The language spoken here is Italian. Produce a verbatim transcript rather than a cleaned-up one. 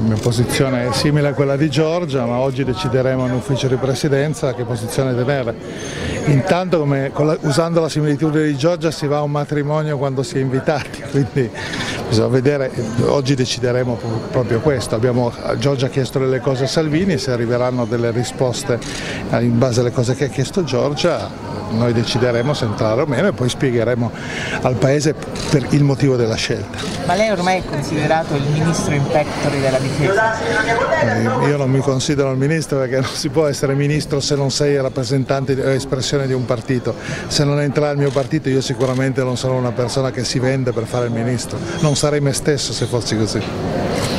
La mia posizione è simile a quella di Giorgia, ma oggi decideremo in ufficio di presidenza che posizione tenere. Intanto, come, la, usando la similitudine di Giorgia, si va a un matrimonio quando si è invitati, quindi bisogna vedere, oggi decideremo proprio questo. Abbiamo, Giorgia ha chiesto delle cose a Salvini, se arriveranno delle risposte in base alle cose che ha chiesto Giorgia, noi decideremo se entrare o meno e poi spiegheremo al Paese per il motivo della scelta. Ma lei ormai è considerato il ministro in pectore della difesa? Io non mi considero il ministro perché non si può essere ministro se non sei rappresentante o espressione di un partito. Se non entra il mio partito io sicuramente non sono una persona che si vende per fare il ministro, non sarei me stesso se fossi così.